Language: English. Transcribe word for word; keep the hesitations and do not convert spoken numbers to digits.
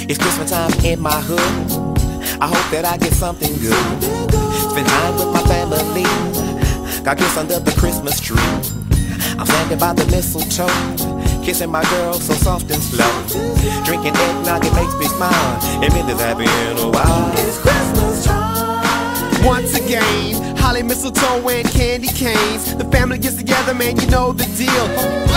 It's Christmas time in my hood. I hope that I get something good. Spend time with my family. Got gifts under the Christmas tree. I'm standing by the mistletoe, kissing my girl so soft and slow. Drinking eggnog, it makes me smile. Ain't been this happy in a while. It's Christmas time. Once again, holly, mistletoe, and candy canes. The family gets together, man, you know the deal.